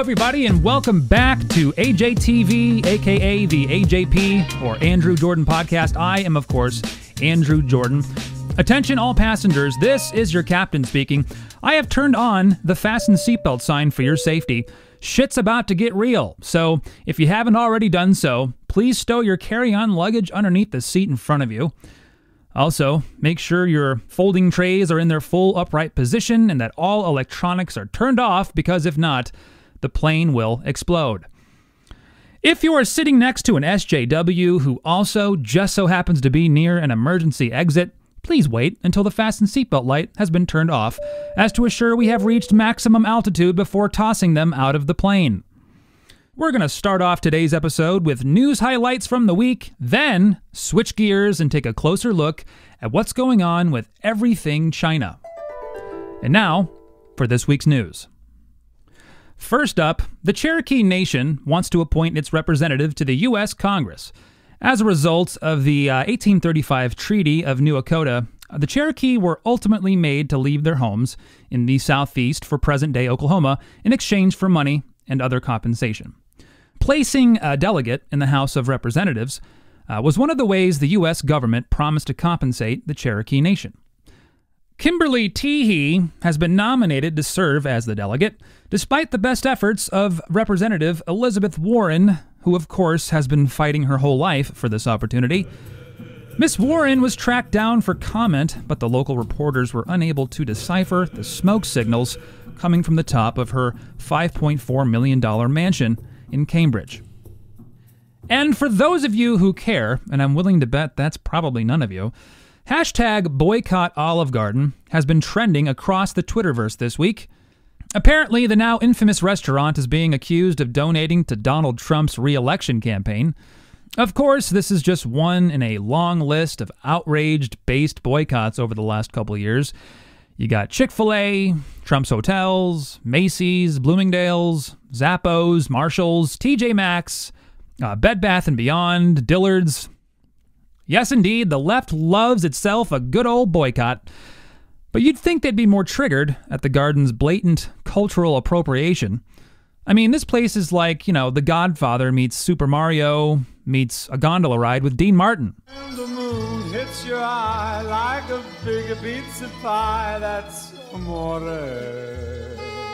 everybody, and welcome back to AJTV, aka the AJP, or Andrew Jordan Podcast. I am, of course, Andrew Jordan. Attention all passengers, this is your captain speaking. I have turned on the fasten seatbelt sign for your safety. Shit's about to get real, so if you haven't already done so, please stow your carry-on luggage underneath the seat in front of you. Also, make sure your folding trays are in their full upright position and that all electronics are turned off, because if not, the plane will explode. If you are sitting next to an SJW who also just so happens to be near an emergency exit, please wait until the fasten seatbelt light has been turned off, as to assure we have reached maximum altitude before tossing them out of the plane. We're going to start off today's episode with news highlights from the week, then switch gears and take a closer look at what's going on with everything China. And now, for this week's news. First up, the Cherokee Nation wants to appoint its representative to the U.S. Congress. As a result of the 1835 Treaty of New Dakota, the Cherokee were ultimately made to leave their homes in the southeast for present-day Oklahoma in exchange for money and other compensation. Placing a delegate in the House of Representatives was one of the ways the U.S. government promised to compensate the Cherokee Nation. Kimberly Teehee has been nominated to serve as the delegate, despite the best efforts of Representative Elizabeth Warren, who of course has been fighting her whole life for this opportunity. Miss Warren was tracked down for comment, but the local reporters were unable to decipher the smoke signals coming from the top of her $5.4 million mansion in Cambridge. And for those of you who care, and I'm willing to bet that's probably none of you, hashtag Boycott Olive Garden has been trending across the Twitterverse this week. Apparently, the now infamous restaurant is being accused of donating to Donald Trump's re-election campaign. Of course, this is just one in a long list of outraged-based boycotts over the last couple years. You got Chick-fil-A, Trump's Hotels, Macy's, Bloomingdale's, Zappos, Marshalls, TJ Maxx, Bed Bath & Beyond, Dillard's. Yes, indeed, the left loves itself a good old boycott. But you'd think they'd be more triggered at the garden's blatant cultural appropriation. I mean, this place is like, The Godfather meets Super Mario meets a gondola ride with Dean Martin. And the moon hits your eye like a big pizza pie, that's amore.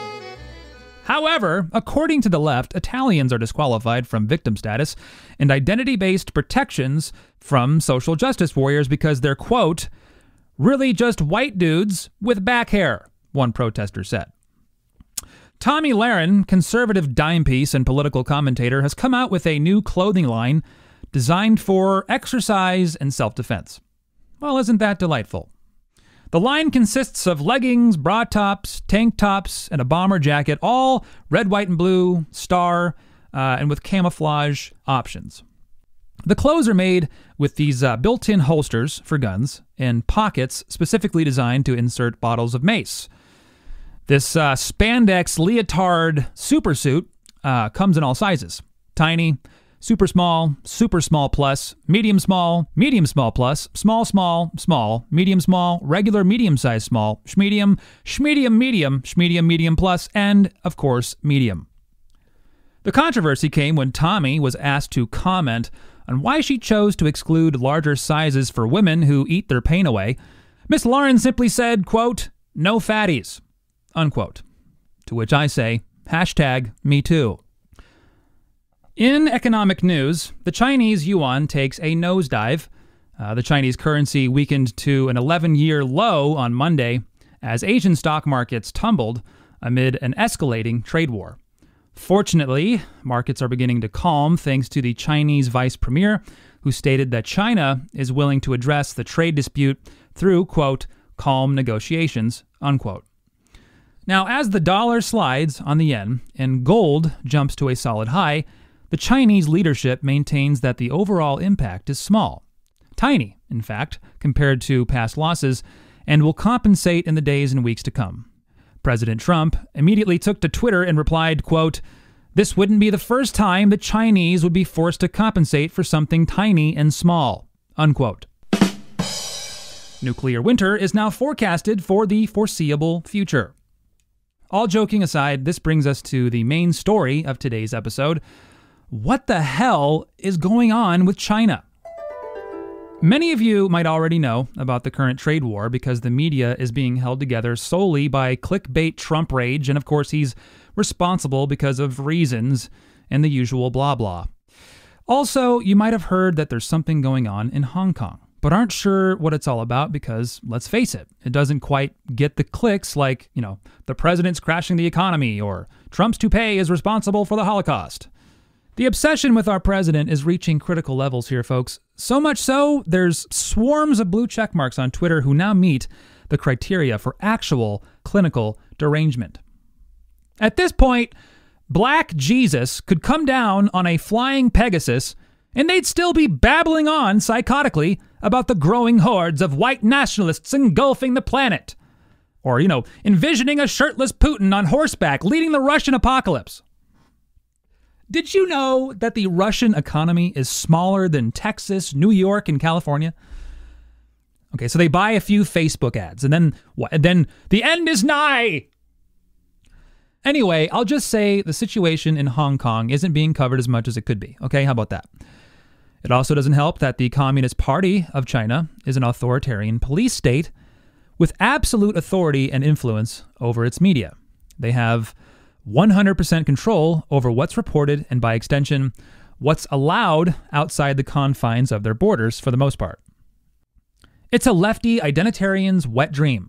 However, according to the left, Italians are disqualified from victim status and identity-based protections from social justice warriors because they're, quote, really just white dudes with back hair, one protester said. Tommy Lahren, conservative dime piece and political commentator, has come out with a new clothing line designed for exercise and self-defense. Well, isn't that delightful? The line consists of leggings, bra tops, tank tops, and a bomber jacket, all red, white, and blue, star, and with camouflage options. The clothes are made with these built-in holsters for guns and pockets specifically designed to insert bottles of mace. This spandex leotard supersuit comes in all sizes. Tiny, super small plus, medium small plus, small, medium small, regular medium-sized small, schmedium, medium plus, and, of course, medium. The controversy came when Tommy was asked to comment on why she chose to exclude larger sizes for women who eat their pain away. Miss Lahren simply said, quote, no fatties, unquote. To which I say, hashtag me too. In economic news, the Chinese yuan takes a nosedive. The Chinese currency weakened to an 11-year low on Monday as Asian stock markets tumbled amid an escalating trade war. Fortunately, markets are beginning to calm thanks to the Chinese vice premier, who stated that China is willing to address the trade dispute through, quote, calm negotiations, unquote. Now, as the dollar slides on the yen and gold jumps to a solid high, the Chinese leadership maintains that the overall impact is small. Tiny, in fact, compared to past losses, and will compensate in the days and weeks to come. President Trump immediately took to Twitter and replied, quote, this wouldn't be the first time the Chinese would be forced to compensate for something tiny and small, unquote. Nuclear winter is now forecasted for the foreseeable future. all joking aside, this brings us to the main story of today's episode. What the hell is going on with China? Many of you might already know about the current trade war because the media is being held together solely by clickbait Trump rage, and of course he's responsible because of reasons and the usual blah blah. Also, you might have heard that there's something going on in Hong Kong, but aren't sure what it's all about because, let's face it, it doesn't quite get the clicks like, the president's crashing the economy or Trump's toupee is responsible for the Holocaust. The obsession with our president is reaching critical levels here, folks. So much so, there's swarms of blue check marks on Twitter who now meet the criteria for actual clinical derangement. At this point, Black Jesus could come down on a flying Pegasus and they'd still be babbling on psychotically about the growing hordes of white nationalists engulfing the planet. Or, envisioning a shirtless Putin on horseback leading the Russian apocalypse. Did you know that the Russian economy is smaller than Texas, New York, and California? Okay, so they buy a few Facebook ads, and then what? And then the end is nigh! Anyway, I'll just say the situation in Hong Kong isn't being covered as much as it could be. Okay, how about that? It also doesn't help that the Communist Party of China is an authoritarian police state with absolute authority and influence over its media. They have 100% control over what's reported and, by extension, what's allowed outside the confines of their borders for the most part. It's a lefty identitarian's wet dream.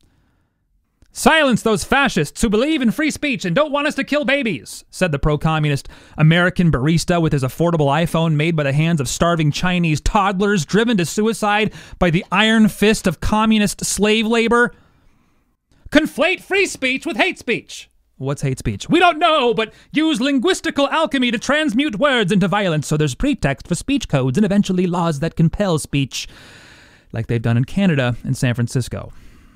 Silence those fascists who believe in free speech and don't want us to kill babies, said the pro-communist American barista with his affordable iPhone made by the hands of starving Chinese toddlers driven to suicide by the iron fist of communist slave labor. Conflate free speech with hate speech. What's hate speech? We don't know, but use linguistical alchemy to transmute words into violence so there's pretext for speech codes and eventually laws that compel speech, like they've done in Canada and San Francisco.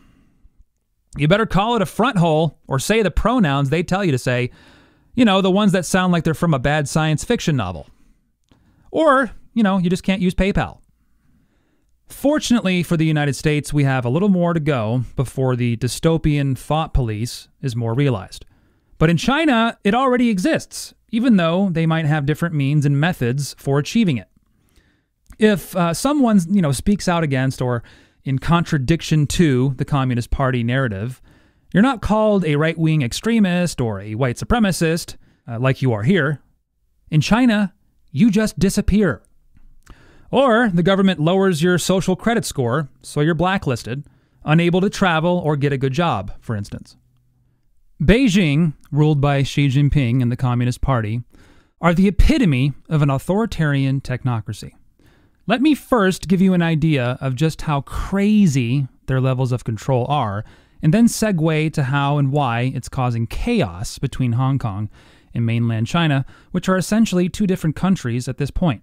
You better call it a front hole or say the pronouns they tell you to say, the ones that sound like they're from a bad science fiction novel. Or, you just can't use PayPal. Fortunately for the United States, we have a little more to go before the dystopian thought police is more realized. But in China, it already exists, even though they might have different means and methods for achieving it. If someone, speaks out against or in contradiction to the Communist Party narrative, you're not called a right-wing extremist or a white supremacist, like you are here. In China, you just disappear. Or the government lowers your social credit score, so you're blacklisted, unable to travel or get a good job, for instance. Beijing, ruled by Xi Jinping and the Communist Party, are the epitome of an authoritarian technocracy. Let me first give you an idea of just how crazy their levels of control are, and then segue to how and why it's causing chaos between Hong Kong and mainland China, which are essentially two different countries at this point.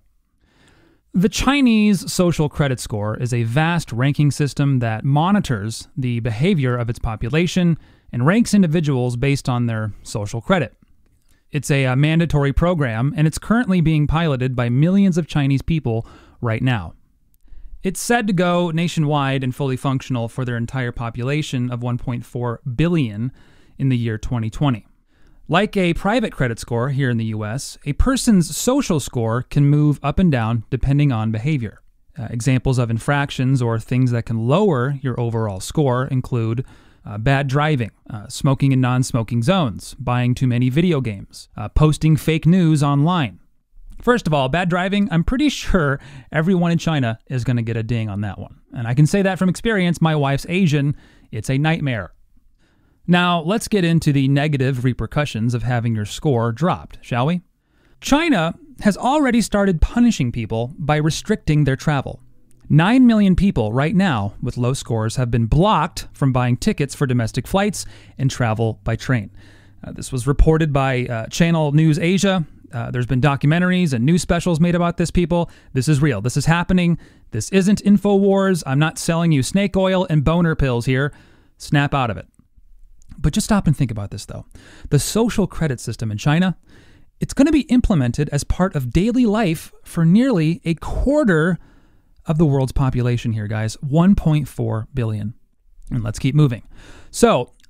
The Chinese social credit score is a vast ranking system that monitors the behavior of its population and ranks individuals based on their social credit. It's a mandatory program, and it's currently being piloted by millions of Chinese people right now. It's said to go nationwide and fully functional for their entire population of 1.4 billion in the year 2020. Like a private credit score here in the US, a person's social score can move up and down depending on behavior. Examples of infractions or things that can lower your overall score include bad driving, smoking in non-smoking zones, buying too many video games, posting fake news online. First of all, bad driving, I'm pretty sure everyone in China is going to get a ding on that one. And I can say that from experience. My wife's Asian. It's a nightmare. Now, let's get into the negative repercussions of having your score dropped, shall we? China has already started punishing people by restricting their travel. 9 million people right now with low scores have been blocked from buying tickets for domestic flights and travel by train. This was reported by Channel News Asia. There's been documentaries and news specials made about this, people. This is real. This is happening. This isn't InfoWars. I'm not selling you snake oil and boner pills here. Snap out of it. But just stop and think about this, though. The social credit system in China, it's going to be implemented as part of daily life for nearly a quarter of the world's population here, guys. 1.4 billion. And let's keep moving. So,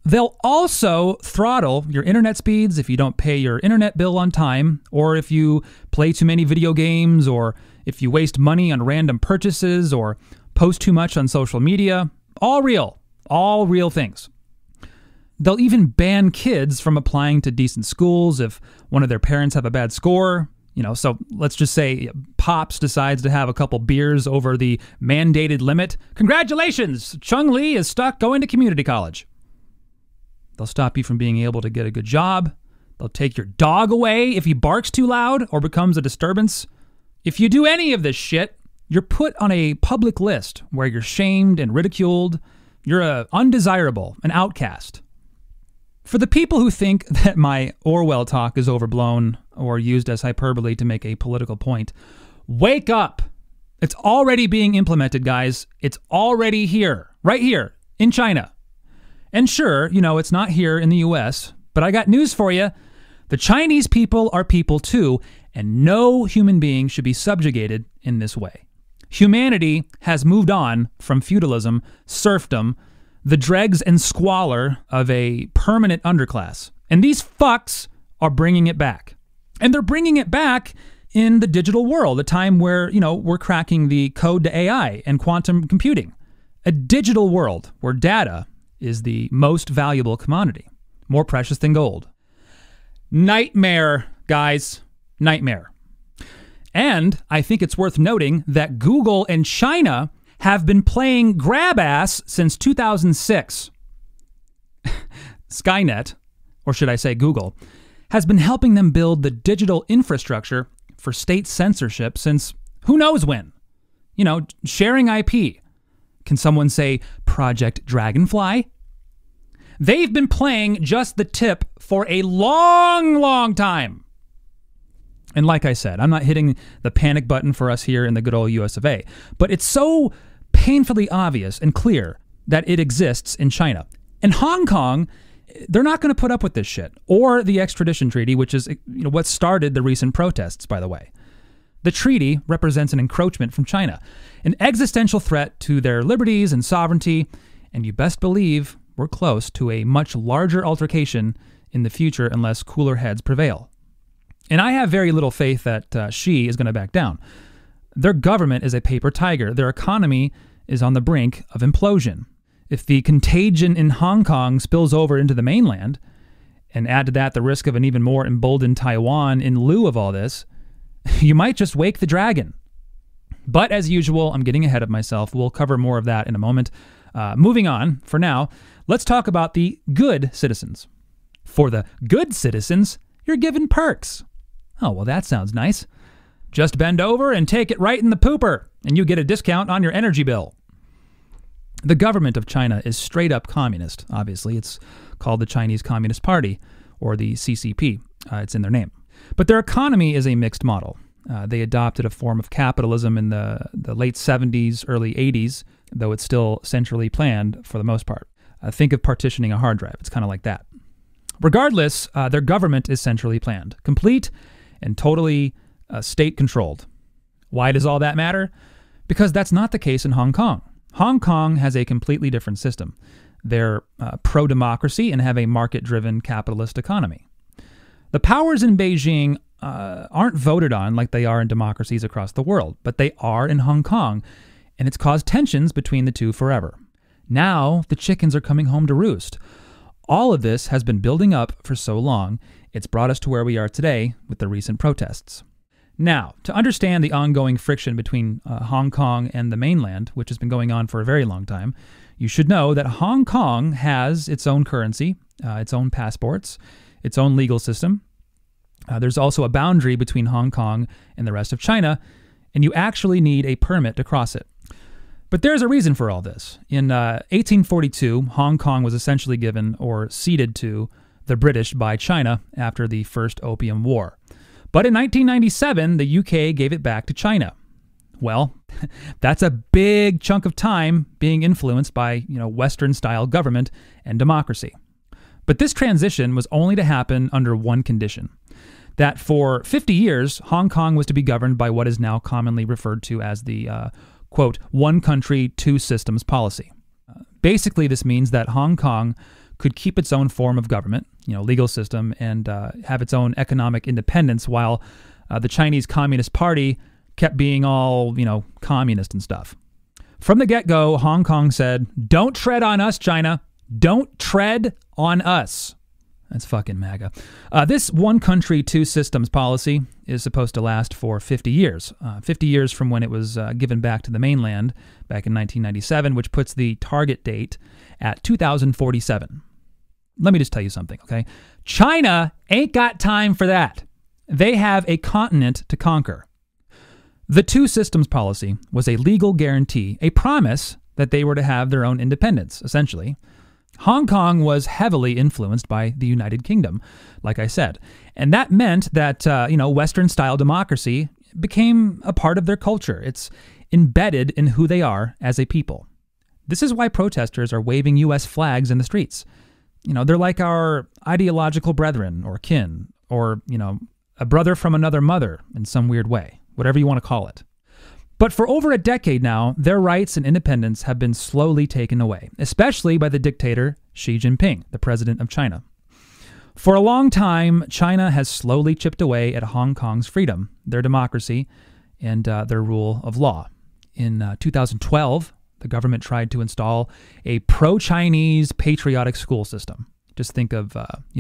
They'll also throttle your internet speeds if you don't pay your internet bill on time, or if you play too many video games, or if you waste money on random purchases, or post too much on social media. All real things. They'll even ban kids from applying to decent schools if one of their parents have a bad score. So let's just say Pops decides to have a couple beers over the mandated limit. Congratulations! Chung Lee is stuck going to community college. They'll stop you from being able to get a good job. They'll take your dog away if he barks too loud or becomes a disturbance. If you do any of this shit, you're put on a public list where you're shamed and ridiculed. You're undesirable, an outcast. For the people who think that my Orwell talk is overblown or used as hyperbole to make a political point, wake up. It's already being implemented, guys. It's already here, right here in China. And sure, it's not here in the US, but I got news for you. The Chinese people are people too, and no human being should be subjugated in this way. Humanity has moved on from feudalism, serfdom, the dregs and squalor of a permanent underclass. And these fucks are bringing it back. And they're bringing it back in the digital world, a time where, we're cracking the code to AI and quantum computing. A digital world where data is the most valuable commodity, more precious than gold. Nightmare, guys. Nightmare. And I think it's worth noting that Google and China have been playing grab ass since 2006. Skynet, or should I say Google, has been helping them build the digital infrastructure for state censorship since who knows when. Sharing IP. Can someone say Project Dragonfly? They've been playing just the tip for a long, long time. And like I said, I'm not hitting the panic button for us here in the good old US of A, but it's so painfully obvious and clear that it exists in China. And Hong Kong, they're not going to put up with this shit, or the extradition treaty, which is what started the recent protests, by the way. The treaty represents an encroachment from China, an existential threat to their liberties and sovereignty, and you best believe we're close to a much larger altercation in the future unless cooler heads prevail. And I have very little faith that Xi is going to back down. Their government is a paper tiger. Their economy is on the brink of implosion. If the contagion in Hong Kong spills over into the mainland, and add to that the risk of an even more emboldened Taiwan in lieu of all this, you might just wake the dragon. But as usual, I'm getting ahead of myself. We'll cover more of that in a moment. Moving on, for now, let's talk about the good citizens. For the good citizens, you're given perks. Oh, well, that sounds nice. Just bend over and take it right in the pooper, and you get a discount on your energy bill. The government of China is straight up communist. Obviously, it's called the Chinese Communist Party, or the CCP. It's in their name. But their economy is a mixed model. They adopted a form of capitalism in the late 70s, early 80s, though it's still centrally planned for the most part. Think of partitioning a hard drive. It's kind of like that. Regardless, their government is centrally planned, complete and totally state-controlled. Why does all that matter? Because that's not the case in Hong Kong. Hong Kong has a completely different system. They're pro-democracy and have a market-driven capitalist economy. The powers in Beijing aren't voted on like they are in democracies across the world, but they are in Hong Kong, and it's caused tensions between the two forever. Now, the chickens are coming home to roost. All of this has been building up for so long, it's brought us to where we are today with the recent protests. Now, to understand the ongoing friction between Hong Kong and the mainland, which has been going on for a very long time, you should know that Hong Kong has its own currency, its own passports, its own legal system. There's also a boundary between Hong Kong and the rest of China, and you actually need a permit to cross it. But there's a reason for all this. In 1842, Hong Kong was essentially given or ceded to the British by China after the First Opium War. But in 1997, the UK gave it back to China. Well, that's a big chunk of time being influenced by, Western-style government and democracy. But this transition was only to happen under one condition: that for 50 years, Hong Kong was to be governed by what is now commonly referred to as the, quote, one country, two systems policy. Basically, this means that Hong Kong could keep its own form of government, legal system, and have its own economic independence while the Chinese Communist Party kept being all, communist and stuff. From the get-go, Hong Kong said, "Don't tread on us, China. Don't tread on us." That's fucking MAGA. This one country, two systems policy is supposed to last for 50 years. 50 years from when it was given back to the mainland back in 1997, which puts the target date at 2047. Let me just tell you something, okay? China ain't got time for that. They have a continent to conquer. The two systems policy was a legal guarantee, a promise that they were to have their own independence, essentially. Hong Kong was heavily influenced by the United Kingdom, like I said. And that meant that, Western-style democracy became a part of their culture. It's embedded in who they are as a people. This is why protesters are waving U.S. flags in the streets. They're like our ideological brethren or kin, or, a brother from another mother in some weird way, whatever you want to call it. But for over a decade now, their rights and independence have been slowly taken away, especially by the dictator Xi Jinping, the president of China. For a long time, China has slowly chipped away at Hong Kong's freedom, their democracy, and their rule of law. In 2012, the government tried to install a pro-Chinese patriotic school system. Just think of,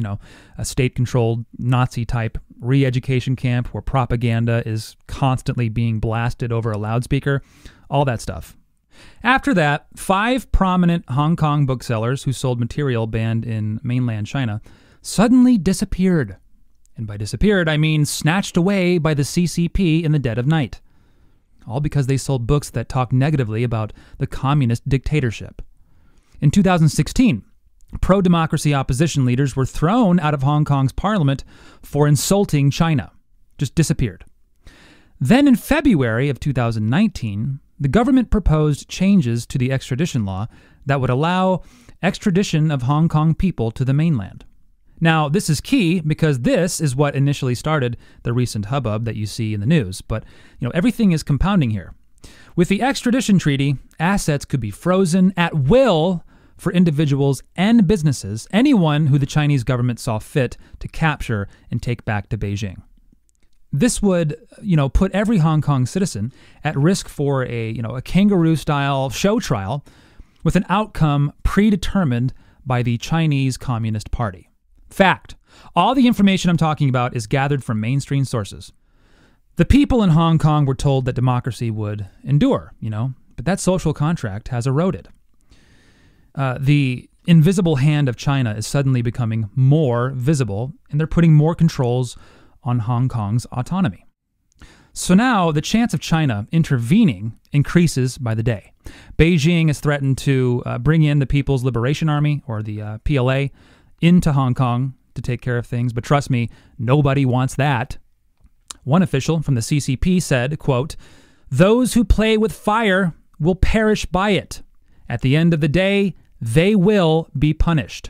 a state-controlled Nazi-type re-education camp where propaganda is constantly being blasted over a loudspeaker, all that stuff. After that, 5 prominent Hong Kong booksellers who sold material banned in mainland China suddenly disappeared. And by disappeared, I mean snatched away by the CCP in the dead of night. All because they sold books that talked negatively about the communist dictatorship. In 2016, pro-democracy opposition leaders were thrown out of Hong Kong's parliament for insulting China. Just disappeared. Then in February of 2019, the government proposed changes to the extradition law that would allow extradition of Hong Kong people to the mainland. Now, this is key because this is what initially started the recent hubbub that you see in the news. But, everything is compounding here. With the extradition treaty, assets could be frozen at will for individuals and businesses, anyone who the Chinese government saw fit to capture and take back to Beijing. This would, put every Hong Kong citizen at risk for a kangaroo-style show trial with an outcome predetermined by the Chinese Communist Party. Fact. All the information I'm talking about is gathered from mainstream sources. The people in Hong Kong were told that democracy would endure, but that social contract has eroded. The invisible hand of China is suddenly becoming more visible, and they're putting more controls on Hong Kong's autonomy. So now the chance of China intervening increases by the day. Beijing has threatened to bring in the People's Liberation Army, or the PLA, into Hong Kong to take care of things, but trust me, nobody wants that. One official from the CCP said, quote, "Those who play with fire will perish by it. At the end of the day, they will be punished."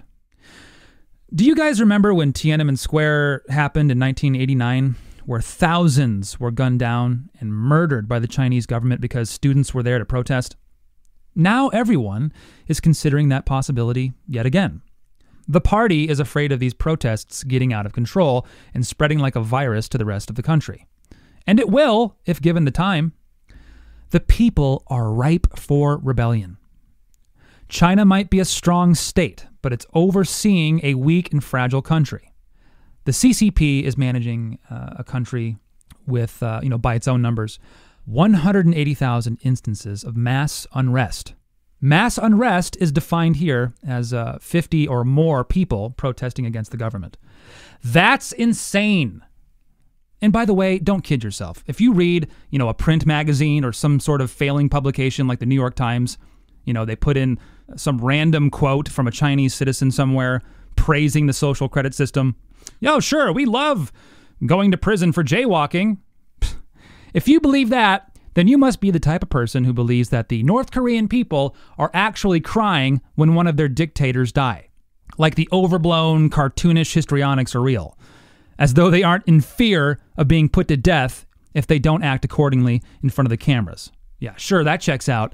Do you guys remember when Tiananmen Square happened in 1989, where thousands were gunned down and murdered by the Chinese government because students were there to protest? Now everyone is considering that possibility yet again. The party is afraid of these protests getting out of control and spreading like a virus to the rest of the country. And it will, if given the time. The people are ripe for rebellion. China might be a strong state, but it's overseeing a weak and fragile country. The CCP is managing a country with, by its own numbers, 180,000 instances of mass unrest. Mass unrest is defined here as 50 or more people protesting against the government. That's insane. And by the way, don't kid yourself. If you read, a print magazine or some sort of failing publication like the New York Times, they put in some random quote from a Chinese citizen somewhere praising the social credit system. "Yo, sure, we love going to prison for jaywalking." If you believe that, then you must be the type of person who believes that the North Korean people are actually crying when one of their dictators die. Like the overblown, cartoonish histrionics are real. As though they aren't in fear of being put to death if they don't act accordingly in front of the cameras. Yeah, sure, that checks out.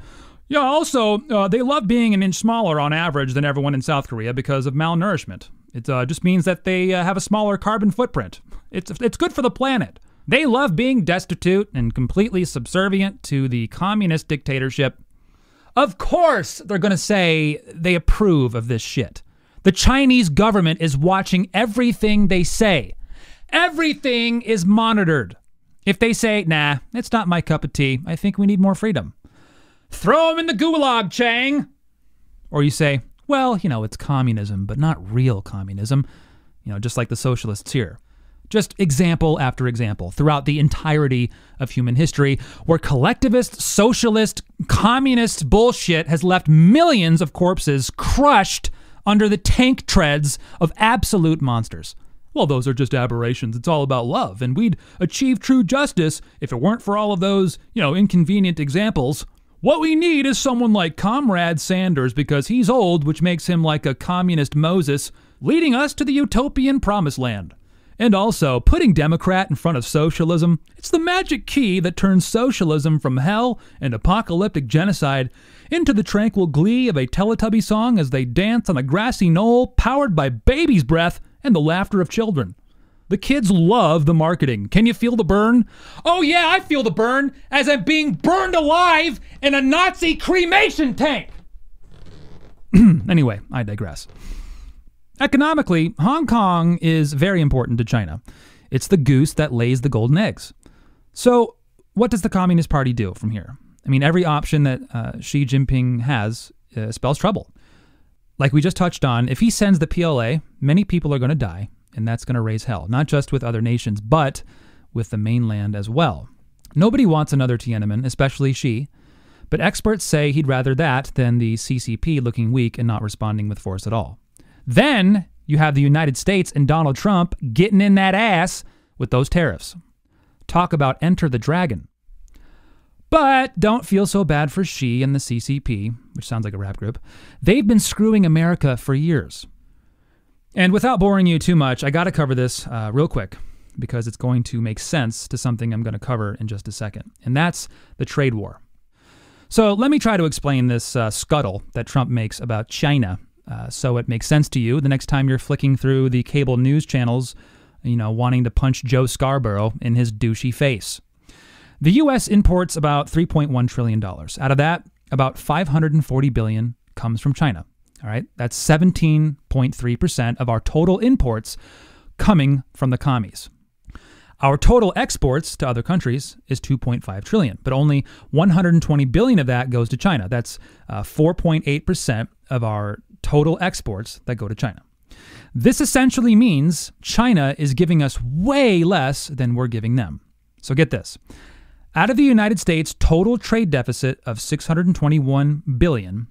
Yeah, also, they love being an inch smaller on average than everyone in South Korea because of malnourishment. It just means that they have a smaller carbon footprint. It's good for the planet. They love being destitute and completely subservient to the communist dictatorship. Of course, they're going to say they approve of this shit. The Chinese government is watching everything they say. Everything is monitored. If they say, nah, it's not my cup of tea, I think we need more freedom, throw them in the gulag, Chang. Or you say, well, it's communism, but not real communism. Just like the socialists here. Just example after example throughout the entirety of human history where collectivist, socialist, communist bullshit has left millions of corpses crushed under the tank treads of absolute monsters. Well, those are just aberrations. It's all about love, and we'd achieve true justice if it weren't for all of those, inconvenient examples. What we need is someone like Comrade Sanders because he's old, which makes him like a communist Moses, leading us to the utopian promised land. And also, putting Democrat in front of socialism, it's the magic key that turns socialism from hell and apocalyptic genocide into the tranquil glee of a Teletubby song as they dance on a grassy knoll powered by baby's breath and the laughter of children. The kids love the marketing. Can you feel the burn? Oh yeah, I feel the burn as I'm being burned alive in a Nazi cremation tank. Anyway, I digress. Economically, Hong Kong is very important to China. It's the goose that lays the golden eggs. So what does the Communist Party do from here? I mean, every option that Xi Jinping has spells trouble. Like we just touched on, if he sends the PLA, many people are going to die, and that's going to raise hell, not just with other nations, but with the mainland as well. Nobody wants another Tiananmen, especially Xi, but experts say he'd rather that than the CCP looking weak and not responding with force at all. Then you have the United States and Donald Trump getting in that ass with those tariffs. Talk about enter the dragon. But don't feel so bad for Xi and the CCP, which sounds like a rap group. They've been screwing America for years. And without boring you too much, I got to cover this real quick because it's going to make sense to something I'm going to cover in just a second. And that's the trade war. So let me try to explain this scuttle that Trump makes about China so it makes sense to you the next time you're flicking through the cable news channels, wanting to punch Joe Scarborough in his douchey face. The U.S. imports about $3.1 trillion. Out of that, about $540 billion comes from China. All right, that's 17.3% of our total imports coming from the commies. Our total exports to other countries is $2.5 trillion, but only $120 billion of that goes to China. That's 4.8% of our total exports that go to China. This essentially means China is giving us way less than we're giving them. So get this. Out of the United States total trade deficit of $621 billion,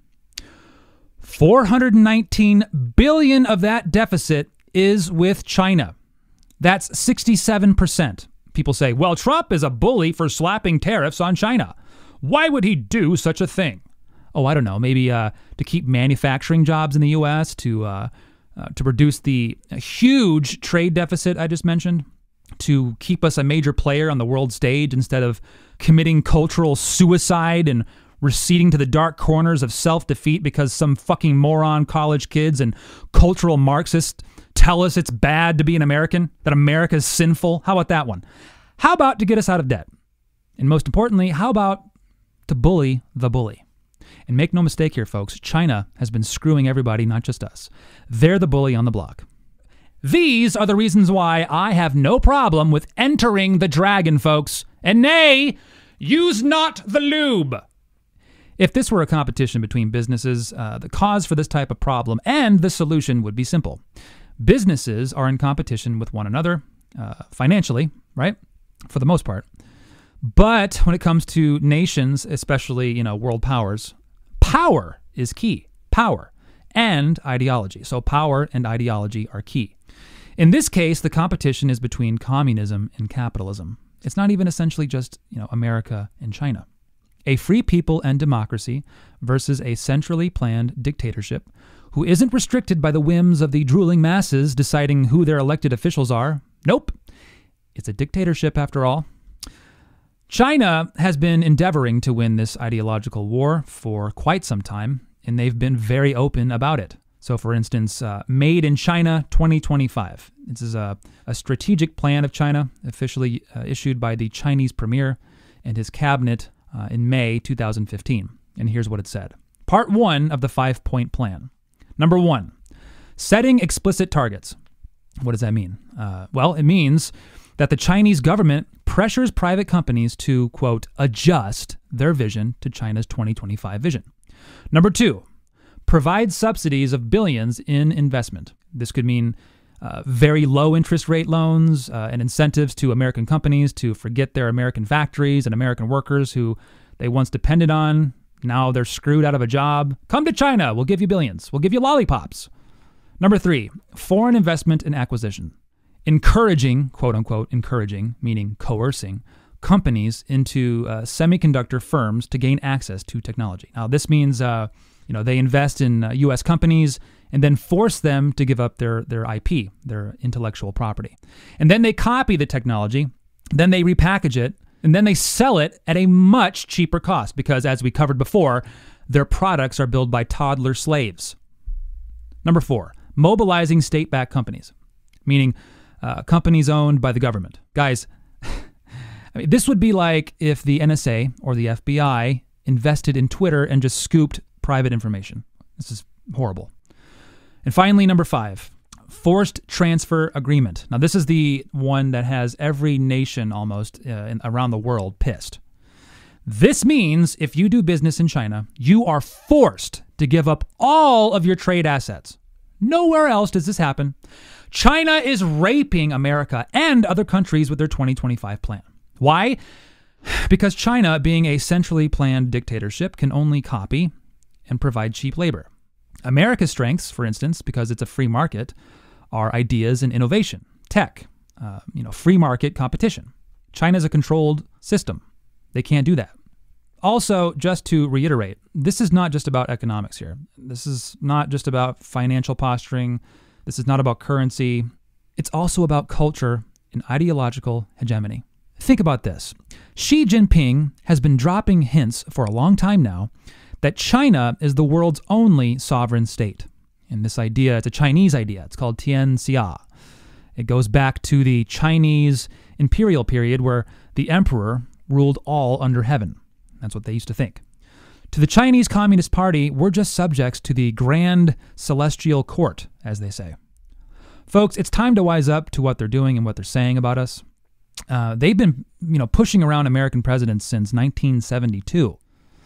$419 billion of that deficit is with China. That's 67%. People say, well, Trump is a bully for slapping tariffs on China. Why would he do such a thing? Oh, I don't know. Maybe to keep manufacturing jobs in the U.S., to reduce the huge trade deficit I just mentioned, to keep us a major player on the world stage instead of committing cultural suicide and receding to the dark corners of self-defeat because some fucking moron college kids and cultural Marxists tell us it's bad to be an American, that America is sinful. How about that one? How about to get us out of debt? And most importantly, how about to bully the bully? And make no mistake here, folks, China has been screwing everybody, not just us. They're the bully on the block. These are the reasons why I have no problem with entering the dragon, folks. And nay, use not the lube. If this were a competition between businesses, the cause for this type of problem and the solution would be simple. Businesses are in competition with one another, financially, right? For the most part. But when it comes to nations, especially, world powers, power is key. Power and ideology. So power and ideology are key. In this case, the competition is between communism and capitalism. It's not even essentially just, America and China. A free people and democracy versus a centrally planned dictatorship who isn't restricted by the whims of the drooling masses deciding who their elected officials are. Nope. It's a dictatorship after all. China has been endeavoring to win this ideological war for quite some time, and they've been very open about it. So, for instance, Made in China 2025. This is a strategic plan of China, officially issued by the Chinese premier and his cabinet in May 2015. And here's what it said. Part 1 of the 5-point plan. Number 1, setting explicit targets. What does that mean? Well, it means that the Chinese government pressures private companies to, quote, adjust their vision to China's 2025 vision. Number 2, provide subsidies of billions in investment. This could mean very low interest rate loans and incentives to American companies to forget their American factories and American workers who they once depended on. Now they're screwed out of a job. Come to China. We'll give you billions. We'll give you lollipops. Number 3, foreign investment and acquisition. Encouraging, quote unquote, encouraging, meaning coercing, companies into semiconductor firms to gain access to technology. Now, this means, they invest in U.S. companies and then force them to give up their IP, their intellectual property. And then they copy the technology, then they repackage it, and then they sell it at a much cheaper cost because, as we covered before, their products are built by toddler slaves. Number 4, mobilizing state-backed companies, meaning companies owned by the government. Guys, this would be like if the NSA or the FBI invested in Twitter and just scooped private information. This is horrible. And finally, number 5, forced transfer agreement. Now, this is the one that has every nation almost around the world pissed. This means if you do business in China, you are forced to give up all of your trade assets. Nowhere else does this happen. China is raping America and other countries with their 2025 plan. Why? Because China, being a centrally planned dictatorship, can only copy and provide cheap labor. America's strengths, for instance, because it's a free market, are ideas and innovation, tech, free market competition. China's a controlled system. They can't do that. Also, just to reiterate, this is not just about economics here. This is not just about financial posturing. This is not about currency. It's also about culture and ideological hegemony. Think about this. Xi Jinping has been dropping hints for a long time now that China is the world's only sovereign state. And this idea, it's a Chinese idea. It's called Tianxia. It goes back to the Chinese imperial period where the emperor ruled all under heaven. That's what they used to think. To the Chinese Communist Party, we're just subjects to the grand celestial court, as they say. Folks, it's time to wise up to what they're doing and what they're saying about us. They've been, pushing around American presidents since 1972.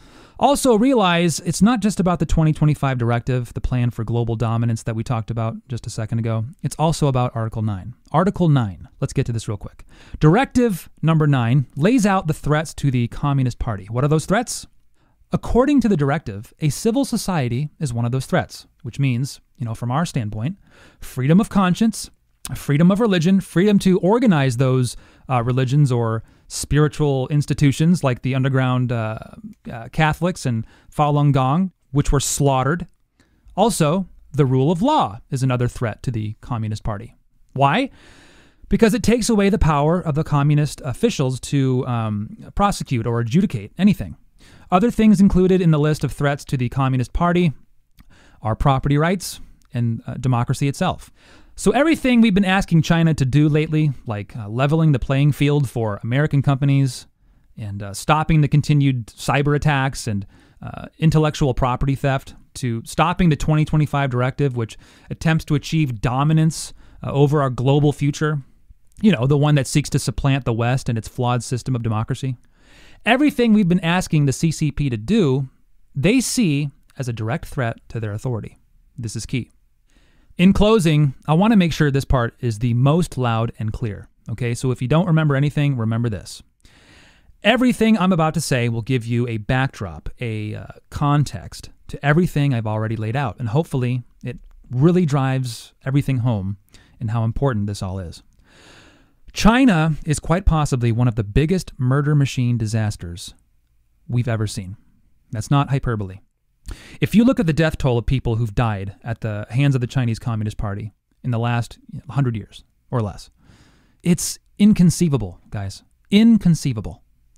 Also realize it's not just about the 2025 directive, the plan for global dominance that we talked about just a second ago. It's also about Article 9. Article 9, let's get to this real quick. Directive number 9 lays out the threats to the Communist Party. What are those threats? According to the directive, a civil society is one of those threats, which means, from our standpoint, freedom of conscience, freedom of religion, freedom to organize those religions or spiritual institutions like the underground Catholics and Falun Gong, which were slaughtered. Also, the rule of law is another threat to the Communist Party. Why? Because it takes away the power of the communist officials to prosecute or adjudicate anything. Other things included in the list of threats to the Communist Party are property rights and democracy itself. So everything we've been asking China to do lately, like leveling the playing field for American companies and stopping the continued cyber attacks and intellectual property theft, to stopping the 2025 directive, which attempts to achieve dominance over our global future, the one that seeks to supplant the West and its flawed system of democracy. Everything we've been asking the CCP to do, they see as a direct threat to their authority. This is key. In closing, I want to make sure this part is the most loud and clear. Okay, so if you don't remember anything, remember this. Everything I'm about to say will give you a backdrop, a context to everything I've already laid out. And hopefully it really drives everything home and how important this all is. China is quite possibly one of the biggest murder machine disasters we've ever seen. That's not hyperbole. If you look at the death toll of people who've died at the hands of the Chinese Communist Party in the last 100 years or less, it's inconceivable, guys. Inconceivable.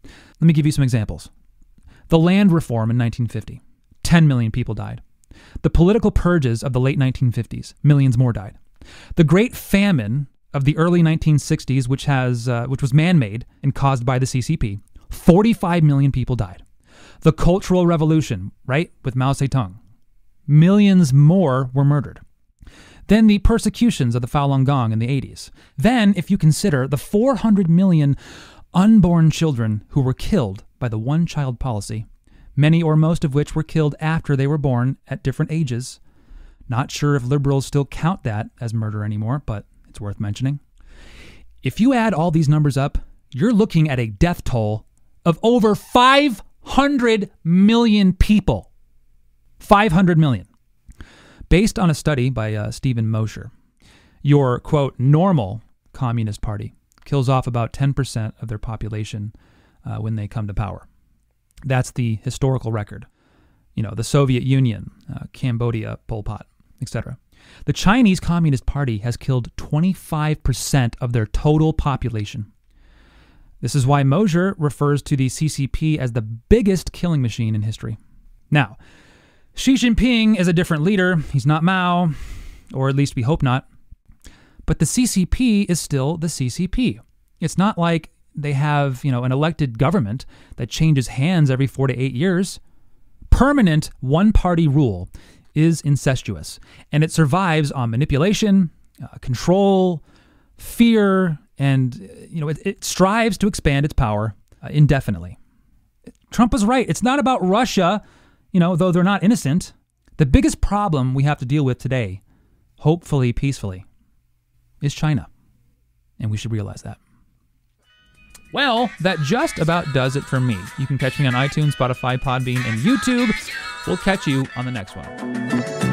Let me give you some examples. The land reform in 1950, 10 million people died. The political purges of the late 1950s, millions more died. The Great Famine of the early 1960s, which was man-made and caused by the CCP, 45 million people died. The Cultural Revolution, right, with Mao Zedong, millions more were murdered. Then the persecutions of the Falun Gong in the 80s. Then, if you consider the 400 million unborn children who were killed by the one-child policy, many or most of which were killed after they were born at different ages. Not sure if liberals still count that as murder anymore, but it's worth mentioning. If you add all these numbers up, you're looking at a death toll of over 500 million people. 500 million. Based on a study by Stephen Mosher, your, quote, normal Communist Party kills off about 10% of their population when they come to power. That's the historical record. You know, the Soviet Union, Cambodia, Pol Pot, etc. The Chinese Communist Party has killed 25% of their total population. This is why Mosher refers to the CCP as the biggest killing machine in history. Now, Xi Jinping is a different leader. He's not Mao, or at least we hope not. But the CCP is still the CCP. It's not like they have, an elected government that changes hands every 4 to 8 years. Permanent one-party rule is incestuous, and it survives on manipulation, control, fear, and it strives to expand its power indefinitely. Trump was right. It's not about Russia, though they're not innocent. The biggest problem we have to deal with today, hopefully peacefully, is China. And we should realize that. Well, that just about does it for me. You can catch me on iTunes, Spotify, Podbean, and YouTube. We'll catch you on the next one.